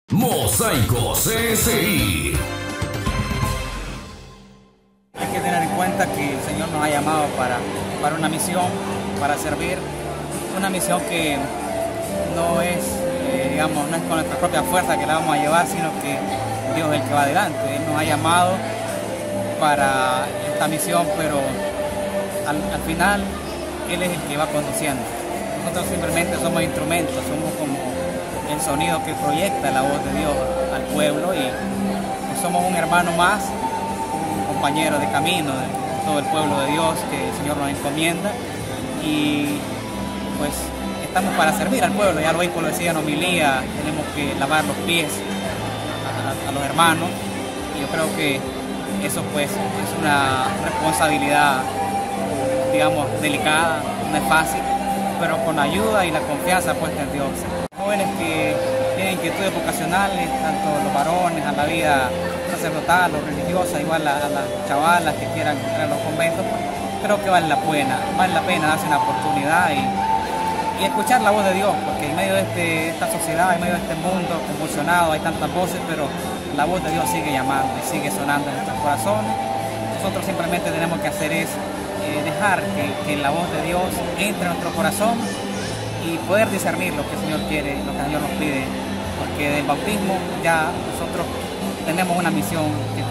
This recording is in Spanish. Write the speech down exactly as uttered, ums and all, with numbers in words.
Mosaico C S I. Hay que tener en cuenta que el Señor nos ha llamado para, para una misión, para servir, una misión que no es, eh, digamos, no es con nuestra propia fuerza que la vamos a llevar, sino que Dios es el que va adelante. Él nos ha llamado para esta misión, pero al, al final Él es el que va conduciendo. Nosotros simplemente somos instrumentos, somos como el sonido que proyecta la voz de Dios al pueblo y pues somos un hermano más, un compañero de camino de todo el pueblo de Dios que el Señor nos encomienda y pues estamos para servir al pueblo. Ya lo obispo lo decía en homilía, tenemos que lavar los pies a, a los hermanos y yo creo que eso pues es una responsabilidad, digamos, delicada, no es fácil, pero con la ayuda y la confianza puesta en Dios. Jóvenes que tienen inquietudes vocacionales, tanto los varones a la vida sacerdotal o religiosa, igual a, a las chavalas que quieran entrar a los conventos, pues, creo que vale la pena, vale la pena darse una oportunidad y, y escuchar la voz de Dios, porque en medio de este, esta sociedad, en medio de este mundo convulsionado, hay tantas voces, pero la voz de Dios sigue llamando y sigue sonando en nuestros corazones. Nosotros simplemente tenemos que hacer es eh, dejar que, que la voz de Dios entre en nuestro corazón y poder discernir lo que el Señor quiere, lo que el Señor nos pide, porque del bautismo ya nosotros tenemos una misión que